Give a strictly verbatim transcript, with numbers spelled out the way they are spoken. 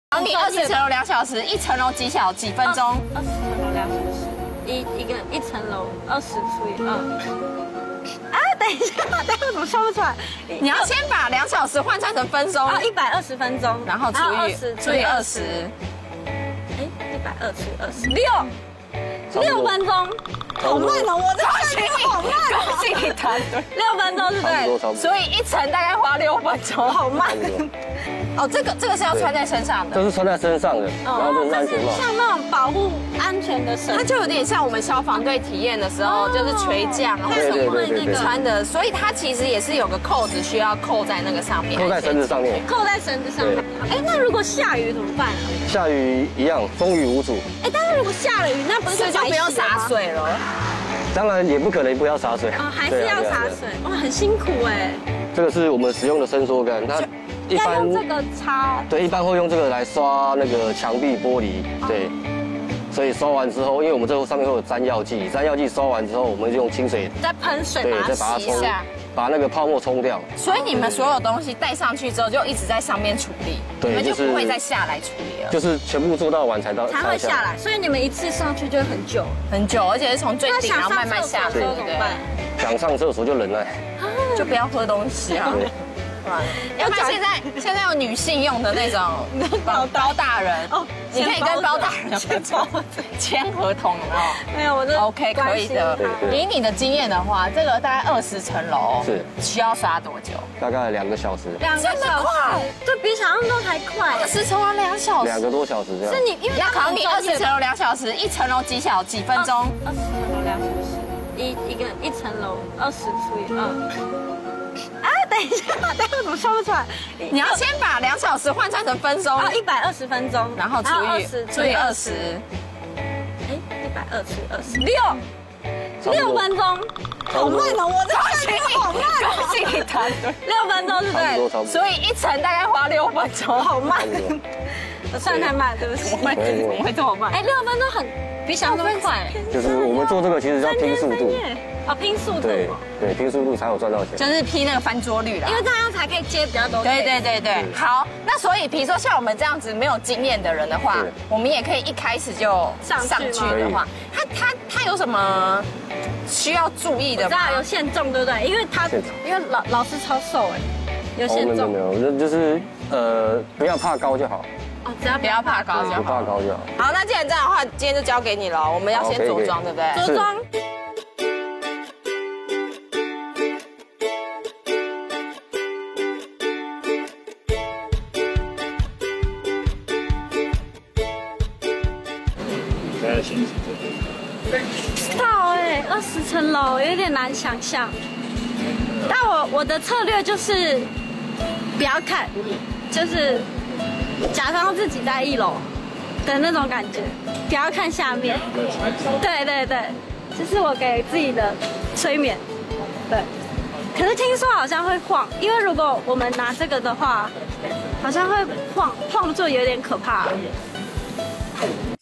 然后你二十层楼两小时，一层楼几小几分钟？ 二十层楼两小时，一一个一层楼二十除以二。啊，等一下，等一下，我怎么说不出来？ 你要先把两小时换算成分钟， 啊，一百二十分钟， 然后除以除以二十。 哎，一百二除以二十六，六分钟。 好慢哦！我的算术好慢哦！ 恭喜你团队， 六分钟是对， 所以一层大概花六分钟，好慢。哦，这个这个是要穿在身上的， 这是穿在身上的，然后这是安全帽， 像那种保护安全的绳， 它就有点像我们消防队体验的时候，就是垂降啊， 对对对对对， 穿的，所以它其实也是有个扣子需要扣在那个上面， 扣在绳子上面， 扣在绳子上面。哎，那如果下雨怎么办啊？ 下雨一样，风雨无阻。 哎，但是如果下了雨，那不是就不用洒水了。 当然也不可能不要洒水啊，还是要洒水，哇，很辛苦哎。 这个是我们使用的伸缩杆，它一般用这个擦， 对，一般会用这个来刷那个墙壁玻璃，对。所以刷完之后，因为我们这个上面会有粘药剂，粘药剂刷完之后，我们就用清水再喷水， 对，再把它冲，把那个泡沫冲掉。 所以你们所有东西带上去之后，就一直在上面处理，你们就不会再下来处理了。 就是全部做到完才到才会下来，所以你们一次上去就很久， 很久，而且是从最顶然后慢慢下来， 对不对？ 想上厕所就忍耐， 就不要喝东西啊。要不然现在现在有女性用的那种包大人哦，你可以跟包大人签合同哦。 没有，我的 OK 可以的。以你的经验的话，这个大概二十层楼是需要刷多久？ 大概两个小时。 两个小时，对比想象中还快。 二十层楼两小时， 两个多小时这样。 是你因为要考你二十层楼两小时，一层楼几小几分钟？ 二十层楼两小时，一一个一层楼二十除以二。 啊，等一下，等一下，我怎么说不出来？ 你要先把两小时换算成分钟， 啊，一百二十分钟， 然后除以除以二十， 哎，一百二除以二十六，六分钟，好慢哦！我的算术好慢哦！ 恭喜你团队， 六分钟是对， 所以一层大概花六分钟， 好慢。我算太慢，对不起。 怎么会怎么会这么慢？ 哎，六分钟很比想象中快。 就是我们做这个其实要拼速度。 哦，拼速度， 对对，拼速度才有赚到钱， 就是拼那个翻桌率啦， 因为这样才可以接比较多。 对对对对，好，那所以比如说像我们这样子没有经验的人的话，我们也可以一开始就上去的话，他他他有什么需要注意的吗？ 知道有限重，对不对？因为他因为老老师超瘦哎，有限重。 没有没有，就就是呃不要怕高就好。 哦，只要不要怕高就好。 不怕高就好。 好，那既然这样的话，今天就交给你了。我们要先着装，对不对？ 着装。 知道哎，二十层楼有点难想象。但我我的策略就是不要看，就是假装自己在一楼的那种感觉，不要看下面。对对对，这是我给自己的催眠。对，可是听说好像会晃，因为如果我们拿这个的话，好像会晃，晃作有点可怕。